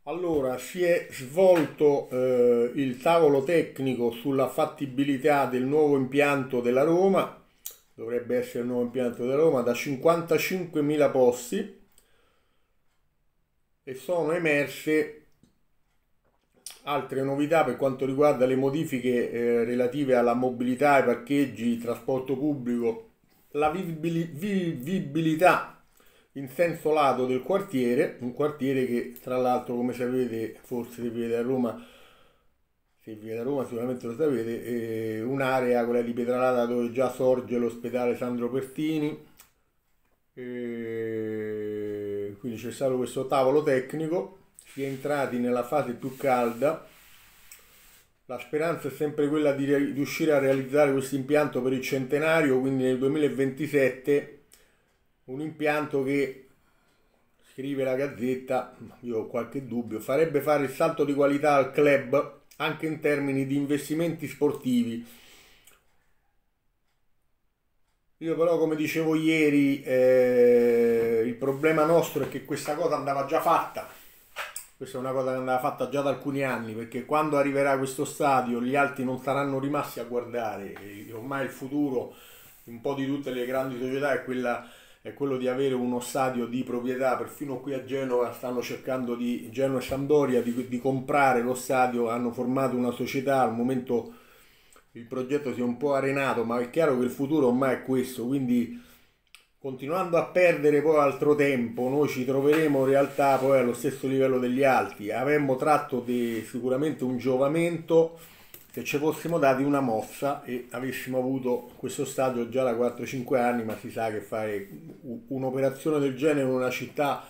Allora, si è svolto il tavolo tecnico sulla fattibilità del nuovo impianto della Roma, dovrebbe essere il nuovo impianto della Roma, da 55.000 posti e sono emerse altre novità per quanto riguarda le modifiche relative alla mobilità, ai parcheggi, trasporto pubblico, la vivibilità in senso lato del quartiere, un quartiere che tra l'altro come sapete, forse se vivete a Roma, se vivete a Roma sicuramente lo sapete, è un'area, quella di Pietralata dove già sorge l'ospedale Sandro Pertini, quindi c'è stato questo tavolo tecnico, si è entrati nella fase più calda. La speranza è sempre quella di riuscire a realizzare questo impianto per il centenario, quindi nel 2027, un impianto che, scrive la Gazzetta, io ho qualche dubbio, farebbe fare il salto di qualità al club anche in termini di investimenti sportivi. Io però, come dicevo ieri, il problema nostro è che questa cosa andava già fatta. Questa è una cosa che andava fatta già da alcuni anni, perché quando arriverà questo stadio gli altri non saranno rimasti a guardare. E ormai il futuro un po' di tutte le grandi società è quello di avere uno stadio di proprietà. Perfino qui a Genova stanno cercando di, Genova e Sampdoria, di comprare lo stadio, hanno formato una società, al momento il progetto si è un po' arenato, ma è chiaro che il futuro ormai è questo, quindi continuando a perdere poi altro tempo, noi ci troveremo in realtà poi allo stesso livello degli altri. Avremmo tratto sicuramente un giovamento se ci fossimo dati una mossa e avessimo avuto questo stadio già da 4-5 anni, ma si sa che fare un'operazione del genere in una città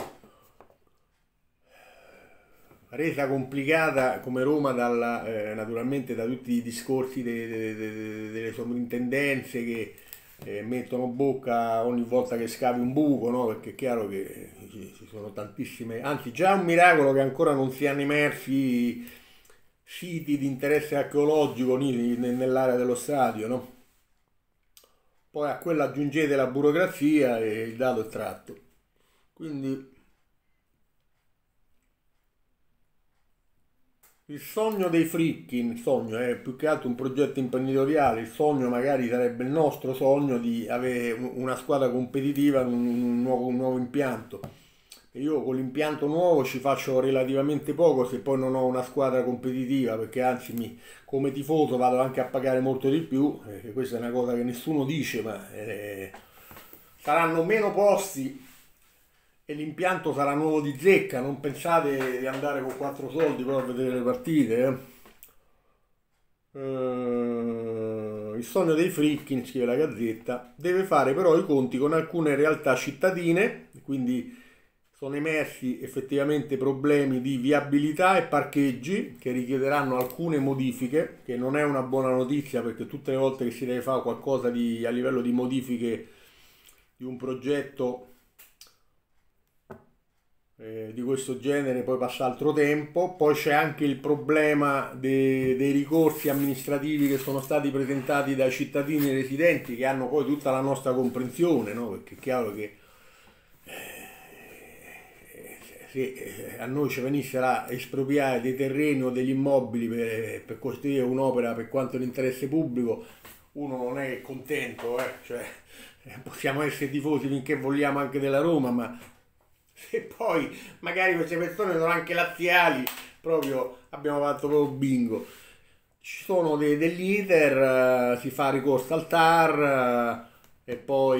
resa complicata come Roma naturalmente da tutti i discorsi delle sovrintendenze che mettono bocca ogni volta che scavi un buco, no? Perché è chiaro che ci sono tantissime, anzi già è un miracolo che ancora non siano emersi siti di interesse archeologico nell'area dello stadio, no? Poi a quello aggiungete la burocrazia e il dato è tratto. Quindi il sogno dei Friedkin, il sogno è più che altro un progetto imprenditoriale, il sogno magari sarebbe il nostro sogno di avere una squadra competitiva, un nuovo impianto. E io con l'impianto nuovo ci faccio relativamente poco se poi non ho una squadra competitiva, perché anzi come tifoso vado anche a pagare molto di più, questa è una cosa che nessuno dice, ma saranno meno posti e l'impianto sarà nuovo di zecca, non pensate di andare con quattro soldi poi a vedere le partite. Il sogno dei Friedkin, scrive la Gazzetta, deve fare però i conti con alcune realtà cittadine, quindi sono emersi effettivamente problemi di viabilità e parcheggi che richiederanno alcune modifiche, che non è una buona notizia perché tutte le volte che si deve fare qualcosa a livello di modifiche di un progetto di questo genere poi passa altro tempo, poi c'è anche il problema dei ricorsi amministrativi che sono stati presentati dai cittadini residenti che hanno poi tutta la nostra comprensione, no? Perché è chiaro che se a noi ci venissero a espropriare dei terreni o degli immobili per costruire un'opera per quanto l'interesse pubblico, uno non è contento, cioè, possiamo essere tifosi finché vogliamo anche della Roma, ma se poi magari queste persone sono anche laziali, proprio abbiamo fatto proprio bingo. Ci sono degli iter, si fa ricorso al TAR e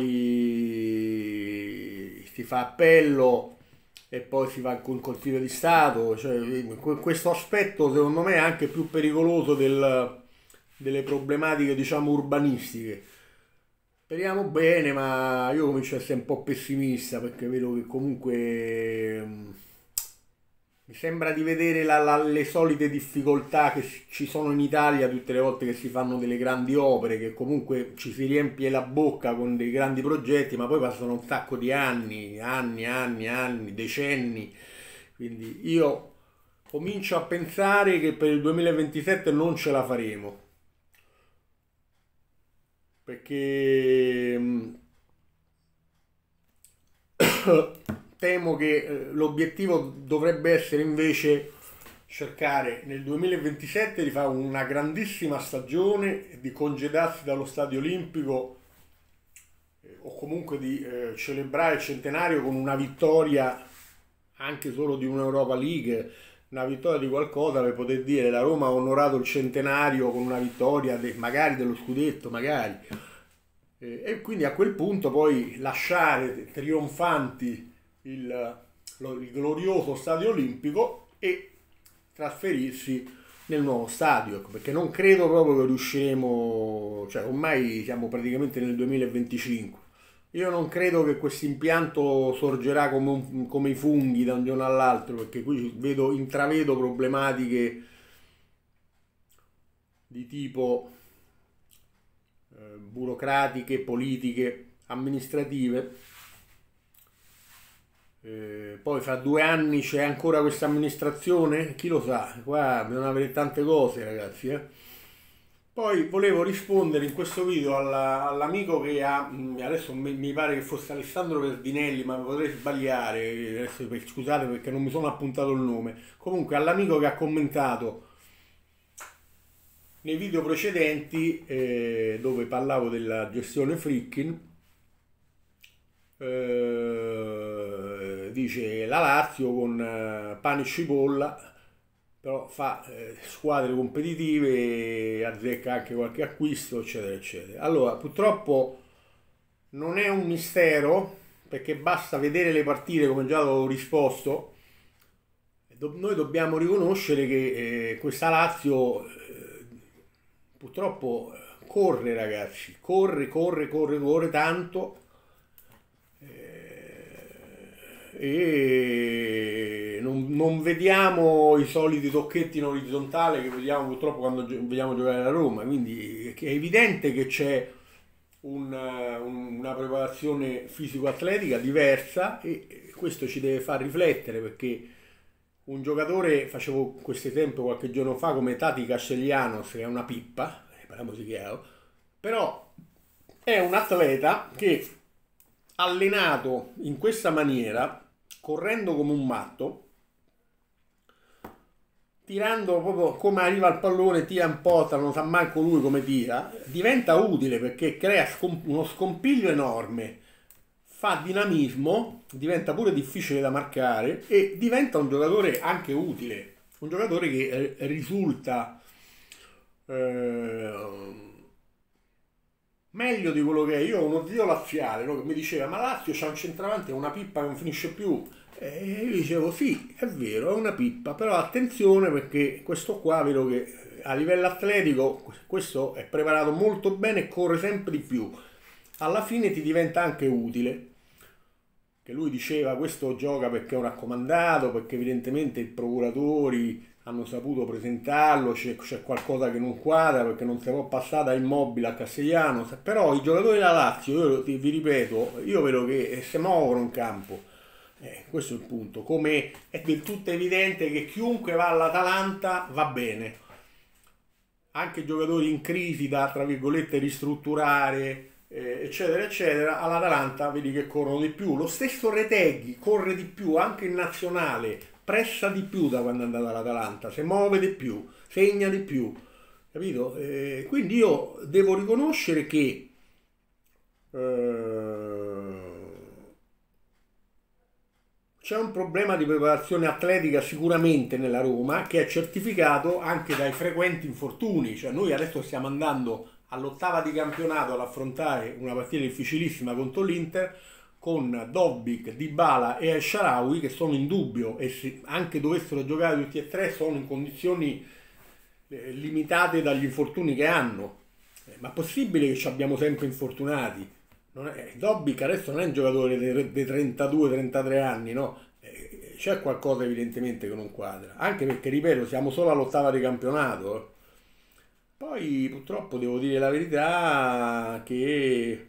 poi si fa appello e poi si va con il Consiglio di Stato. Cioè, questo aspetto secondo me è anche più pericoloso delle problematiche diciamo urbanistiche. Speriamo bene, ma io comincio a essere un po' pessimista perché vedo che comunque mi sembra di vedere le solite difficoltà che ci sono in Italia tutte le volte che si fanno delle grandi opere, che comunque ci si riempie la bocca con dei grandi progetti, ma poi passano un sacco di anni, anni, anni, anni, decenni. Quindi io comincio a pensare che per il 2027 non ce la faremo, perché temo che l'obiettivo dovrebbe essere invece cercare nel 2027 di fare una grandissima stagione, di congedarsi dallo Stadio Olimpico o comunque di celebrare il centenario con una vittoria anche solo di un'Europa League, una vittoria di qualcosa per poter dire la Roma ha onorato il centenario con una vittoria magari dello scudetto, magari. E quindi a quel punto poi lasciare trionfanti il glorioso Stadio Olimpico e trasferirsi nel nuovo stadio, ecco, perché non credo proprio che riusciremo, cioè ormai siamo praticamente nel 2025. Io non credo che questo impianto sorgerà come i funghi da un giorno all'altro, perché qui intravedo problematiche di tipo burocratiche, politiche, amministrative. Poi fra 2 anni c'è ancora questa amministrazione? Chi lo sa? Qua bisogna avere tante cose, ragazzi. Poi volevo rispondere in questo video all'amico che adesso mi pare che fosse Alessandro Verdinelli, ma potrei sbagliare, adesso, scusate perché non mi sono appuntato il nome. Comunque all'amico che ha commentato nei video precedenti dove parlavo della gestione Friedkin, dice la Lazio con pane e cipolla però fa squadre competitive, azzecca anche qualche acquisto, eccetera, eccetera. Allora, purtroppo non è un mistero, perché basta vedere le partite, come già avevo risposto. Noi dobbiamo riconoscere che questa Lazio purtroppo corre, ragazzi, corre tanto. E non vediamo i soliti tocchetti in orizzontale che vediamo purtroppo quando vediamo giocare la Roma, quindi è evidente che c'è una preparazione fisico-atletica diversa e questo ci deve far riflettere, perché un giocatore, facevo questo esempio qualche giorno fa come Tati Castellanos, che è una pippa, parliamoci chiaro, però è un atleta che allenato in questa maniera, correndo come un matto, tirando proprio come arriva il pallone, tira in porta, non sa manco lui come tira, diventa utile perché crea uno scompiglio enorme, fa dinamismo, diventa pure difficile da marcare e diventa un giocatore anche utile, un giocatore che risulta meglio di quello che è. Io ho uno zio laziale, no, che mi diceva ma Lazio c'ha un centravanti, è una pippa che non finisce più, e io dicevo sì, è vero, è una pippa, però attenzione perché questo qua vedo che a livello atletico questo è preparato molto bene e corre sempre di più, alla fine ti diventa anche utile. Che lui diceva questo gioca perché è un raccomandato, perché evidentemente i procuratori hanno saputo presentarlo, c'è qualcosa che non quadra perché non si può passare da Immobile a Castellano, però i giocatori della Lazio, vi ripeto, io vedo che si muovono in campo, questo è il punto, come è del tutto evidente che chiunque va all'Atalanta va bene, anche giocatori in crisi da tra virgolette ristrutturare, eccetera eccetera, all'Atalanta vedi che corrono di più, lo stesso Retegui corre di più anche in nazionale, pressa di più da quando è andato all'Atalanta, si muove di più, segna di più, capito? Quindi io devo riconoscere che c'è un problema di preparazione atletica sicuramente nella Roma che è certificato anche dai frequenti infortuni, cioè noi adesso stiamo andando all'8ª di campionato ad affrontare una partita difficilissima contro l'Inter con Dobbik, Dybala e El Shaarawy che sono in dubbio e se anche dovessero giocare tutti e tre sono in condizioni limitate dagli infortuni che hanno. Ma è possibile che abbiamo sempre infortunati? Dobbik adesso non è un giocatore dei 32-33 anni, no? C'è qualcosa evidentemente che non quadra, anche perché ripeto siamo solo all'8ª di campionato. Poi purtroppo devo dire la verità che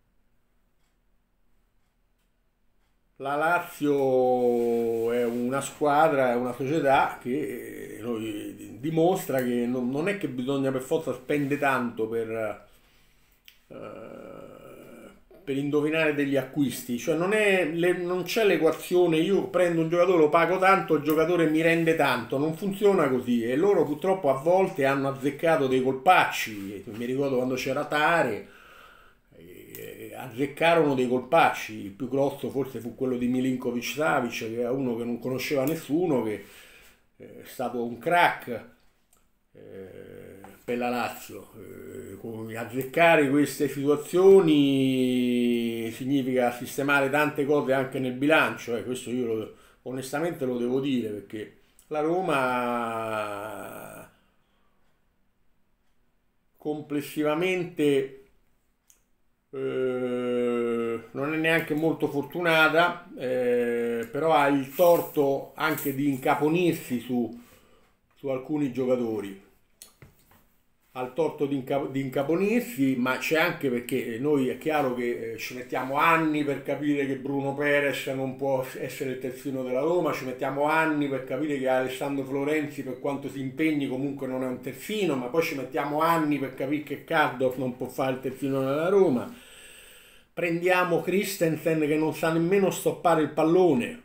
la Lazio è una squadra, è una società che dimostra che non è che bisogna per forza spendere tanto per indovinare degli acquisti, cioè non c'è l'equazione io prendo un giocatore, lo pago tanto, il giocatore mi rende tanto, non funziona così e loro purtroppo a volte hanno azzeccato dei colpacci, mi ricordo quando c'era Tare, azzeccarono dei colpacci, il più grosso forse fu quello di Milinkovic-Savic, che era uno che non conosceva nessuno, che è stato un crack per la Lazio. Azzeccare queste situazioni significa sistemare tante cose anche nel bilancio, questo io onestamente lo devo dire perché la Roma complessivamente non è neanche molto fortunata, però ha il torto anche di incaponirsi su alcuni giocatori. Ha il torto di incaponirsi, ma c'è anche perché noi è chiaro che ci mettiamo anni per capire che Bruno Perez non può essere il terzino della Roma, ci mettiamo anni per capire che Alessandro Florenzi per quanto si impegni comunque non è un terzino, ma poi ci mettiamo anni per capire che Karsdorp non può fare il terzino della Roma. Prendiamo Christensen che non sa nemmeno stoppare il pallone.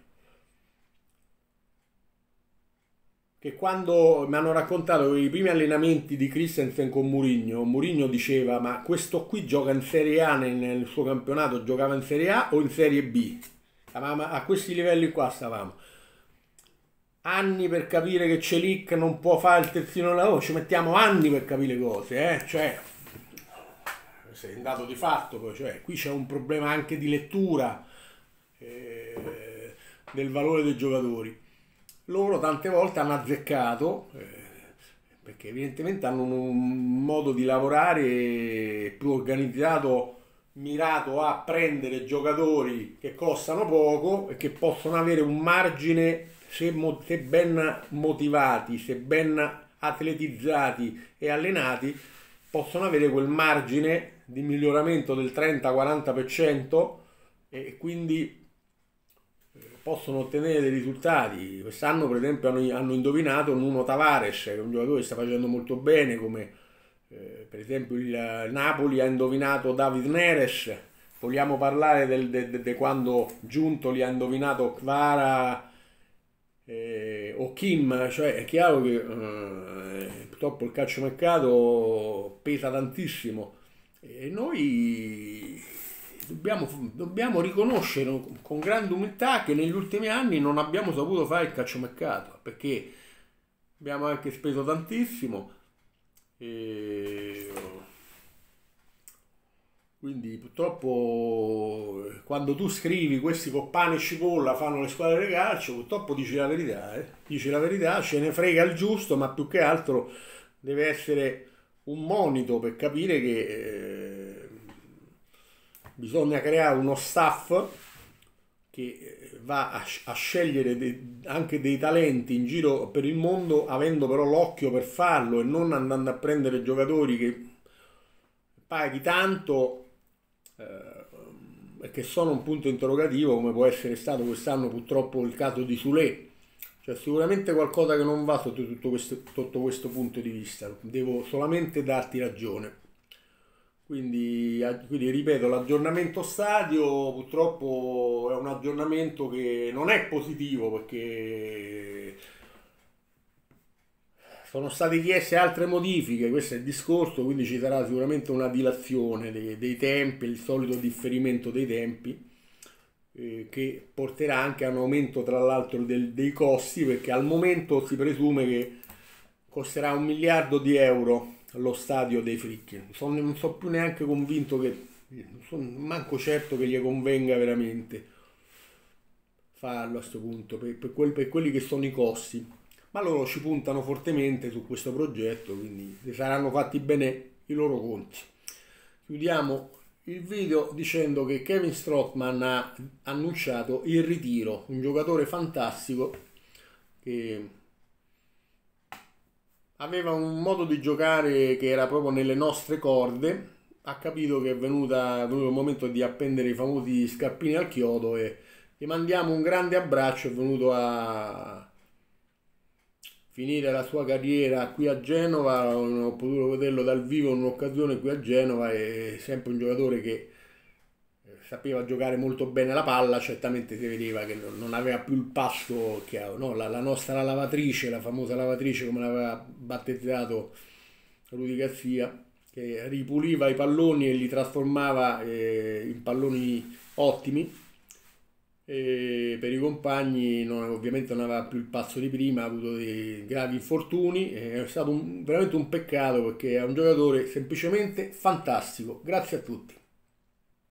Che quando mi hanno raccontato i primi allenamenti di Christensen con Mourinho diceva ma questo qui gioca in Serie A nel suo campionato, giocava in Serie A o in Serie B? A questi livelli qua stavamo. Anni per capire che Celic non può fare il terzino della Roma, ci mettiamo anni per capire le cose, cioè se è un dato di fatto, poi, cioè, qui c'è un problema anche di lettura del valore dei giocatori. Loro tante volte hanno azzeccato, perché evidentemente hanno un modo di lavorare più organizzato, mirato a prendere giocatori che costano poco e che possono avere un margine, se ben motivati, se ben atletizzati e allenati, possono avere quel margine di miglioramento del 30-40% e quindi possono ottenere dei risultati. Quest'anno per esempio hanno indovinato Nuno Tavares, che è un giocatore che sta facendo molto bene, come per esempio il Napoli ha indovinato David Neres. Vogliamo parlare di quando Giuntoli ha indovinato Kvara o Kim, cioè è chiaro che purtroppo il calciomercato pesa tantissimo e noi dobbiamo riconoscere con grande umiltà che negli ultimi anni non abbiamo saputo fare il calciomercato perché abbiamo anche speso tantissimo e quindi purtroppo quando tu scrivi questi con pane e cipolla fanno le squadre di calcio, purtroppo dici la verità, dici la verità, ce ne frega il giusto, ma più che altro deve essere un monito per capire che bisogna creare uno staff che va a scegliere anche dei talenti in giro per il mondo, avendo però l'occhio per farlo e non andando a prendere giocatori che paghi tanto e che sono un punto interrogativo, come può essere stato quest'anno purtroppo il caso di Sule. Cioè sicuramente qualcosa che non va sotto questo punto di vista, devo solamente darti ragione. Quindi ripeto, l'aggiornamento stadio purtroppo è un aggiornamento che non è positivo perché sono state chieste altre modifiche, questo è il discorso, quindi ci sarà sicuramente una dilazione dei tempi, il solito differimento dei tempi, che porterà anche a un aumento tra l'altro dei costi, perché al momento si presume che costerà 1 miliardo di euro lo stadio dei Fricchi. Non sono più neanche convinto che, non sono manco certo che gli convenga veramente farlo a questo punto, per quelli che sono i costi. Ma loro ci puntano fortemente su questo progetto, quindi saranno fatti bene i loro conti. Chiudiamo il video dicendo che Kevin Strootman ha annunciato il ritiro, un giocatore fantastico che aveva un modo di giocare che era proprio nelle nostre corde, ha capito che è venuto il momento di appendere i famosi scarpini al chiodo e gli mandiamo un grande abbraccio, è venuto a finire la sua carriera qui a Genova, ho potuto vederlo dal vivo in un'occasione qui a Genova, è sempre un giocatore che sapeva giocare molto bene la palla, certamente si vedeva che non aveva più il passo che ha, no? La nostra lavatrice, la famosa lavatrice come l'aveva battezzato Rudy Garcia, che ripuliva i palloni e li trasformava in palloni ottimi e per i compagni ovviamente non aveva più il passo di prima, ha avuto dei gravi infortuni, è stato veramente un peccato perché è un giocatore semplicemente fantastico. Grazie a tutti.